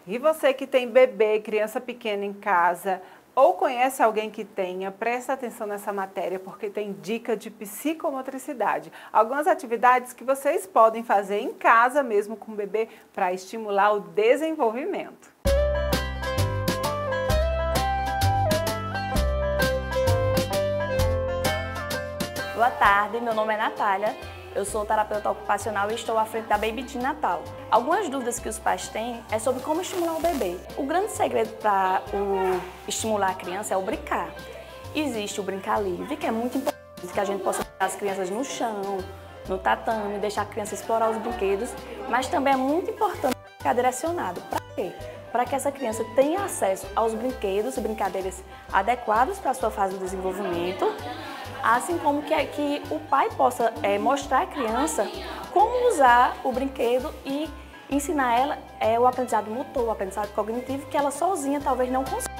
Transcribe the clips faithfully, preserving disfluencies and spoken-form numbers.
E você que tem bebê, criança pequena em casa, ou conhece alguém que tenha, presta atenção nessa matéria, porque tem dica de psicomotricidade. Algumas atividades que vocês podem fazer em casa mesmo com o bebê para estimular o desenvolvimento. Boa tarde, meu nome é Natália, eu sou terapeuta ocupacional e estou à frente da Baby Team Natal. Algumas dúvidas que os pais têm é sobre como estimular o bebê. O grande segredo para estimular a criança é o brincar. Existe o brincar livre, que é muito importante, que a gente possa botar as crianças no chão, no tatame, deixar a criança explorar os brinquedos, mas também é muito importante ficar direcionado. Para quê? Para que essa criança tenha acesso aos brinquedos e brincadeiras adequados para a sua fase do desenvolvimento, assim como que, que o pai possa é, mostrar à criança como usar o brinquedo e ensinar ela é, o aprendizado motor, o aprendizado cognitivo, que ela sozinha talvez não consiga.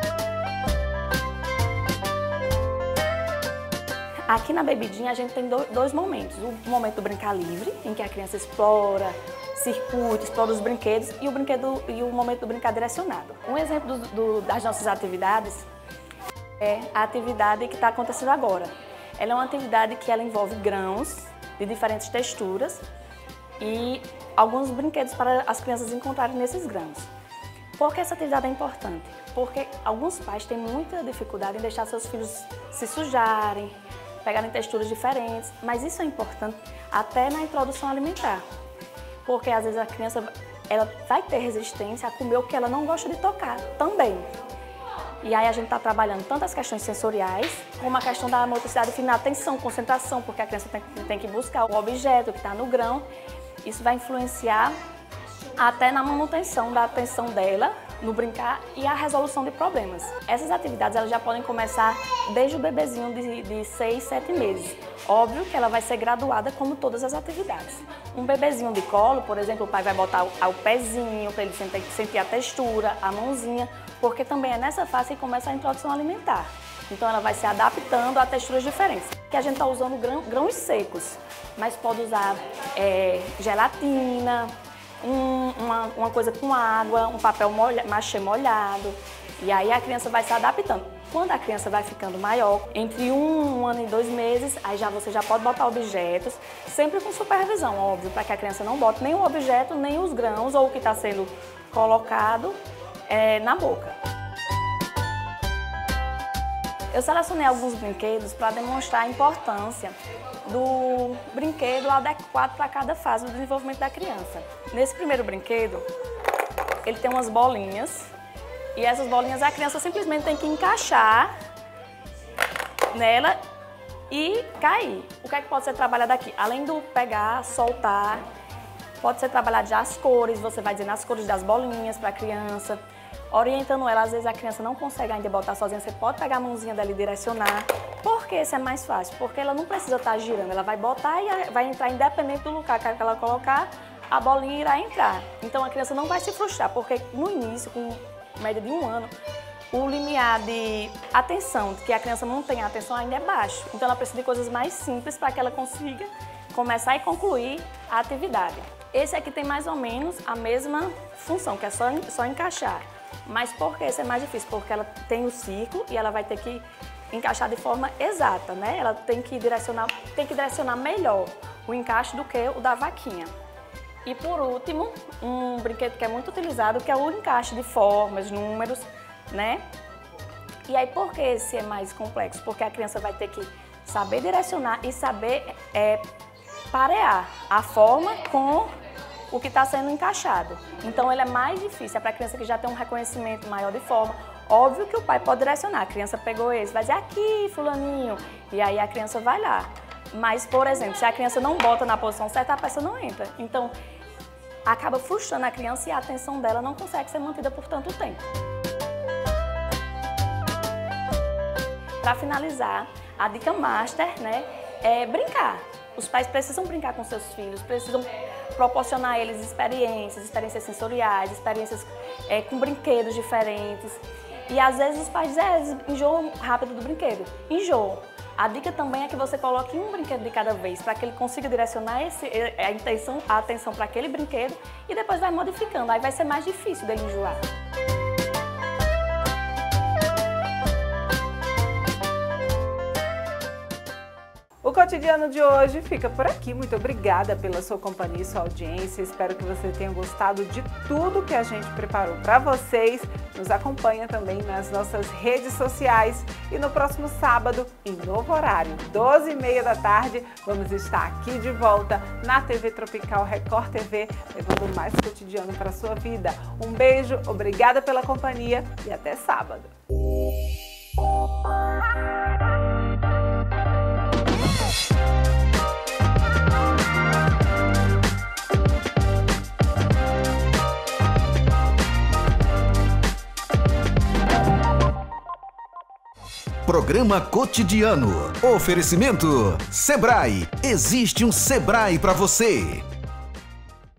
Aqui na Baby Team a gente tem dois momentos, o momento do brincar livre, em que a criança explora, circuita, explora os brinquedos, e o, brinquedo, e o momento do brincar direcionado. Um exemplo do, do, das nossas atividades é a atividade que está acontecendo agora. Ela é uma atividade que ela envolve grãos de diferentes texturas e alguns brinquedos para as crianças encontrarem nesses grãos. Por que essa atividade é importante? Porque alguns pais têm muita dificuldade em deixar seus filhos se sujarem, pegarem texturas diferentes, mas isso é importante até na introdução alimentar. Porque às vezes a criança ela vai ter resistência a comer o que ela não gosta de tocar também. E aí a gente está trabalhando tanto as questões sensoriais, como a questão da motricidade fina, atenção, concentração, porque a criança tem, tem que buscar o objeto que está no grão. Isso vai influenciar até na manutenção da atenção dela, no brincar e a resolução de problemas. Essas atividades elas já podem começar desde o bebezinho de, de seis, sete meses. Óbvio que ela vai ser graduada como todas as atividades. Um bebezinho de colo, por exemplo, o pai vai botar o, o pezinho para ele sentir, sentir a textura, a mãozinha, porque também é nessa fase que começa a introdução alimentar. Então ela vai se adaptando a texturas diferentes. Que a gente está usando grão, grãos secos, mas pode usar é, gelatina, um, uma, uma coisa com água, um papel molha, machê molhado. E aí a criança vai se adaptando. Quando a criança vai ficando maior, entre um, um ano e dois meses, aí já você já pode botar objetos, sempre com supervisão, óbvio, para que a criança não bote nem o objeto, nem os grãos ou o que está sendo colocado é, na boca. Eu selecionei alguns brinquedos para demonstrar a importância do brinquedo adequado para cada fase do desenvolvimento da criança. Nesse primeiro brinquedo, ele tem umas bolinhas. E essas bolinhas a criança simplesmente tem que encaixar nela e cair. O que é que pode ser trabalhado aqui? Além do pegar, soltar, pode ser trabalhado já as cores, você vai dizendo as cores das bolinhas para a criança, orientando ela. Às vezes a criança não consegue ainda botar sozinha, você pode pegar a mãozinha dela e direcionar. Por que isso é mais fácil? Porque ela não precisa estar girando, ela vai botar e vai entrar independente do lugar que ela colocar, a bolinha irá entrar. Então a criança não vai se frustrar, porque no início, com média de um ano, o limiar de atenção, que a criança não tem atenção, ainda é baixo. Então ela precisa de coisas mais simples para que ela consiga começar e concluir a atividade. Esse aqui tem mais ou menos a mesma função, que é só, só encaixar. Mas por que esse é mais difícil? Porque ela tem o círculo e ela vai ter que encaixar de forma exata, né? Ela tem que direcionar, tem que direcionar melhor o encaixe do que o da vaquinha. E por último, um brinquedo que é muito utilizado, que é o encaixe de formas, números, né? E aí, por que esse é mais complexo? Porque a criança vai ter que saber direcionar e saber é, parear a forma com o que está sendo encaixado. Então, ele é mais difícil, é para a criança que já tem um reconhecimento maior de forma. Óbvio que o pai pode direcionar, a criança pegou esse, vai dizer aqui, fulaninho, e aí a criança vai lá. Mas, por exemplo, se a criança não bota na posição certa, a peça não entra. Então, acaba frustrando a criança e a atenção dela não consegue ser mantida por tanto tempo. Para finalizar, a dica master, né, é brincar. Os pais precisam brincar com seus filhos, precisam proporcionar a eles experiências, experiências sensoriais, experiências é, com brinquedos diferentes. E às vezes os pais dizem, é, enjoam rápido do brinquedo. Enjoam. A dica também é que você coloque um brinquedo de cada vez, para que ele consiga direcionar esse, a, intenção, a atenção para aquele brinquedo e depois vai modificando, aí vai ser mais difícil dele enjoar. O Cotidiano de hoje fica por aqui. Muito obrigada pela sua companhia e sua audiência. Espero que você tenha gostado de tudo que a gente preparou para vocês. Nos acompanha também nas nossas redes sociais. E no próximo sábado, em novo horário, doze e meia da tarde, vamos estar aqui de volta na T V Tropical Record T V, levando mais cotidiano para a sua vida. Um beijo, obrigada pela companhia e até sábado. Programa Cotidiano. Oferecimento Sebrae. Existe um Sebrae para você.